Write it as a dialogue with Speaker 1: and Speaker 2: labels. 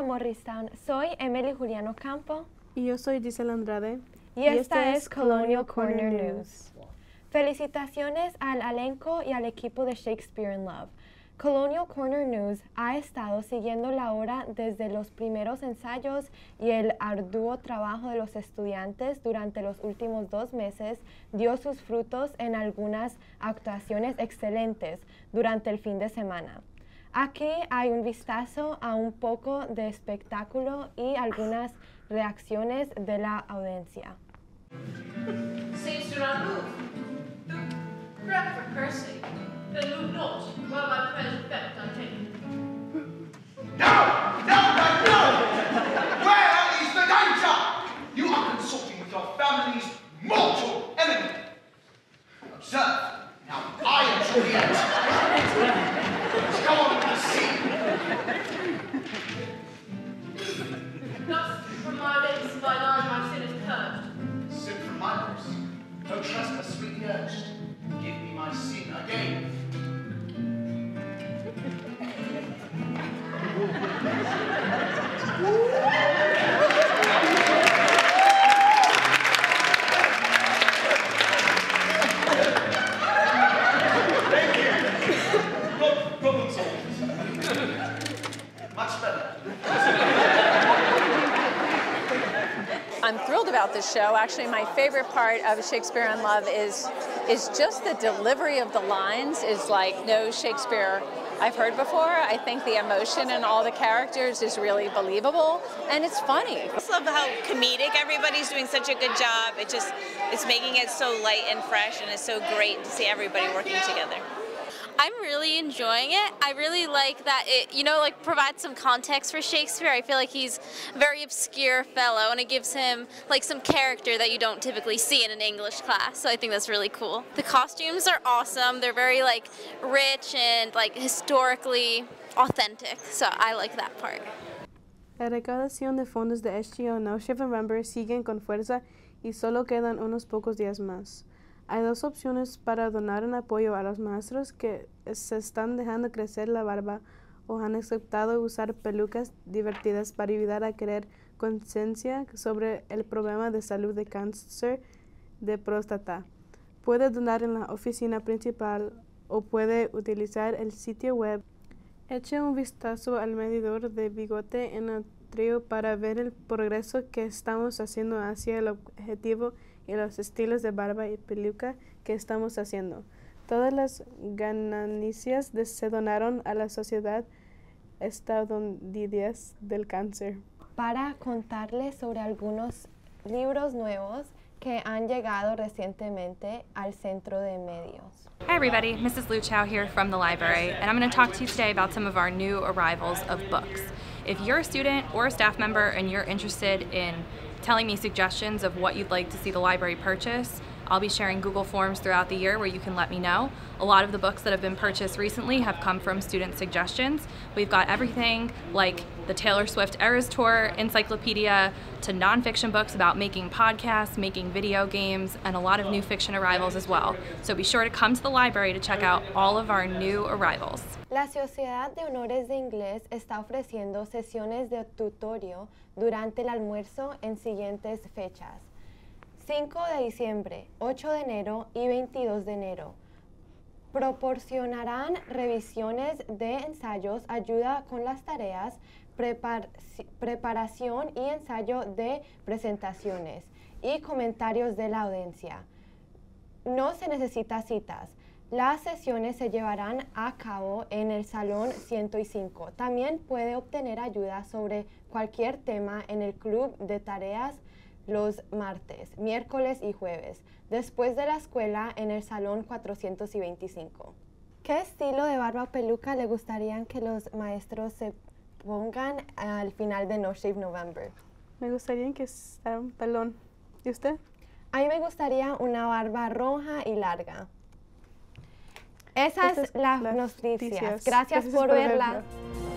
Speaker 1: Morristown. Soy Emily Juliano Campo.
Speaker 2: Y yo soy Gisela Andrade.
Speaker 1: Y esta es Colonial Corner News. Felicitaciones al elenco y al equipo de Shakespeare in Love. Colonial Corner News ha estado siguiendo la obra desde los primeros ensayos y el arduo trabajo de los estudiantes durante los últimos 2 meses dio sus frutos en algunas actuaciones excelentes durante el fin de semana. Aquí hay un vistazo a un poco de espectáculo y algunas reacciones de la audiencia.
Speaker 3: Seats do not move. Grab for Percy, then move not, while my prayers effect untaken.
Speaker 4: No! No! No! No! Where is the danger? You are consulting with your family's mortal enemy. Observe. Now I am Juliet. Let's go on and see.
Speaker 3: Thus, from my lips, by thine my sin is purged.
Speaker 4: Sin from my lips. No trespass sweetly urged. Give me my sin again. Problem solved. Much better.
Speaker 5: I'm thrilled about this show. Actually, my favorite part of Shakespeare in Love is just the delivery of the lines is like no Shakespeare I've heard before. I think the emotion in all the characters is really believable, and it's funny.
Speaker 6: I just love how comedic everybody's doing such a good job. It's making it so light and fresh, and it's so great to see everybody working together.
Speaker 7: I'm really enjoying it. I really like that it, provides some context for Shakespeare. I feel like he's a very obscure fellow, and it gives him like some character that you don't typically see in an English class. So I think that's really cool. The costumes are awesome. They're very rich and historically authentic. So I like that part.
Speaker 2: La recaudación de fondos de SGO No Shave November siguen con fuerza y solo quedan unos pocos días más. Hay 2 opciones para donar en apoyo a los maestros que se están dejando crecer la barba o han aceptado usar pelucas divertidas para ayudar a crear conciencia sobre el problema de salud de cáncer de próstata. Puede donar en la oficina principal o puede utilizar el sitio web. Eche un vistazo al medidor de bigote en el trío para ver el progreso que estamos haciendo hacia el objetivo y los estilos de barba y peluca que estamos haciendo. Todas las ganancias se donaron a la Sociedad Estadounidense del Cáncer.
Speaker 1: Para contarles sobre algunos libros nuevos que han llegado recientemente al Centro de Medios.
Speaker 8: Hi everybody, Mrs. Luchow here from the library, and I'm going to talk to you today about some of our new arrivals of books. If you're a student or a staff member and you're interested in telling me suggestions of what you'd like to see the library purchase, I'll be sharing Google Forms throughout the year where you can let me know. A lot of the books that have been purchased recently have come from student suggestions. We've got everything like the Taylor Swift Eras Tour encyclopedia to nonfiction books about making podcasts, making video games, and a lot of new fiction arrivals as well. So be sure to come to the library to check out all of our new arrivals.
Speaker 1: La Sociedad de Honores de Inglés está ofreciendo sesiones de tutorio durante el almuerzo en siguientes fechas: 5 de diciembre, 8 de enero y 22 de enero. Proporcionarán revisiones de ensayos, ayuda con las tareas, preparación y ensayo de presentaciones y comentarios de la audiencia. No se necesita citas. Las sesiones se llevarán a cabo en el Salón 105. También puede obtener ayuda sobre cualquier tema en el club de tareas los martes, miércoles y jueves, después de la escuela en el Salón 425. ¿Qué estilo de barba o peluca le gustaría que los maestros se pongan al final de No Shave November?
Speaker 2: Me gustaría que sea un pelón. ¿Y usted?
Speaker 1: A mí me gustaría una barba roja y larga. Esas son las noticias. Gracias por verla.